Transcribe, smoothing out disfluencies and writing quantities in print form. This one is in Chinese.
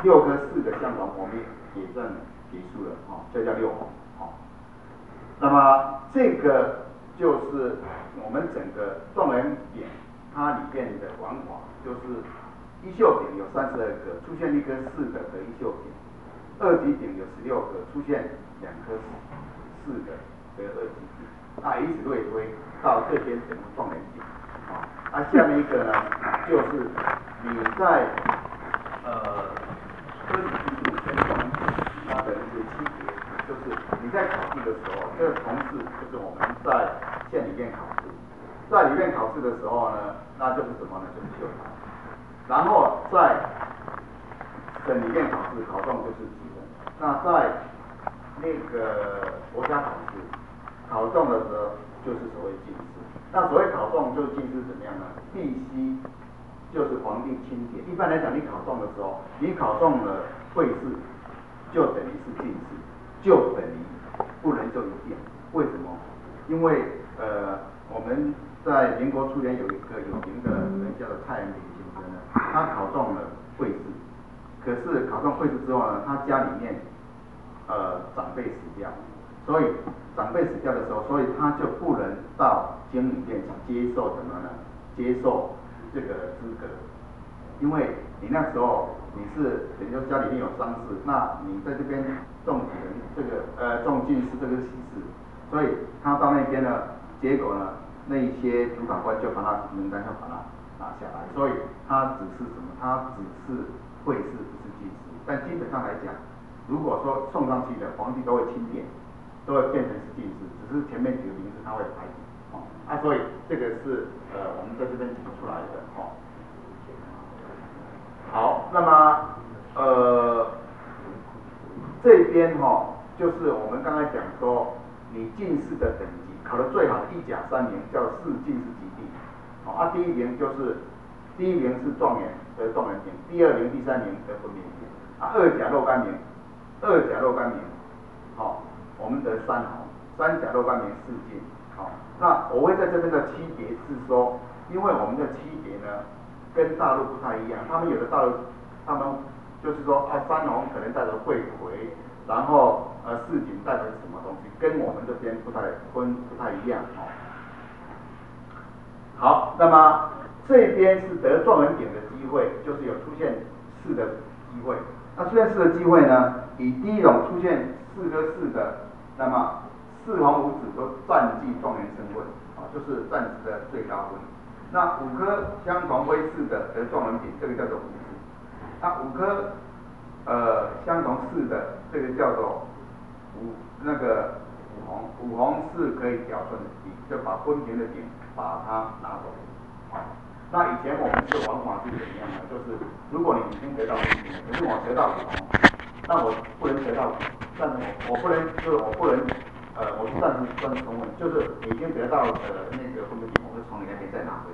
6颗4个相同，我们也算结束了，就叫6红，那么这个就是我们整个状元点它里面的玩法，就是一秀点有32个，出现1颗4个的一秀点，二级点有16个，出现2颗4个的二级点，以此类推到这边整个状元点，下面一个呢，就是你在科举制度跟状元点它的一些区别。就是你在考试的时候，这个同试就是我们在县里面考试，在里面考试的时候呢，那就是什么呢？就是秀才。然后在省里面考试，考中就是举人。那在那个国家考试，考中的时候就是所谓进士。那所谓考中就是进士怎么样呢？必须就是皇帝钦点。一般来讲，你考中的时候，你考中了会试，就等于是进士。就等于不能就一点，为什么？因为我们在民国初年有一个有名的人叫做蔡元培先生呢，他考中了会试，可是考中会试之后呢，他家里面长辈死掉，所以长辈死掉的时候，所以他就不能到监理院接受什么呢？接受这个资格，因为你那时候你是等于说家里面有丧事，那你在这边中举人这个中进士这个喜事，所以他到那边呢，结果呢那一些主考官就把他名单上把他拿下来，所以他只是什么？他只是会试不是进士，但基本上来讲，如果说送上去的皇帝都会钦点，都会变成是进士，只是前面几个名字他会排挤，所以这个是我们在这边提出来的好，那么这边就是我们刚才讲说，你进士的等级考得最好的1甲3名叫士进士及第，第一名是状元得状元点，第2名、第3名得分别点，2甲若干名，我们得3红，3甲若干名4进，那我会在这边的区别是说，因为我们的区别呢跟大陆不太一样，他们有的大陆他们就是说3红可能代表会魁，然后4锦代表什么东西，跟我们这边不太一样好，那么这边是得状元点的机会，就是有出现4的机会。那出现4的机会呢，以第一种出现4颗4的，那么4红5紫都占据状元身份，就是暂时的最高分。那5颗相同徽4的得状元点，这个叫做五紫。那5颗相同4的，这个叫做五红是可以调顺的底，就把分平的点把它拿走。那以前我们这个玩法是怎么样呢？就是如果你已经得到分平了，可是我得到五红，那我不能得到，但是我不能我是暂时分分，就是你已经得到那个分平点，我会从你那边再拿回来。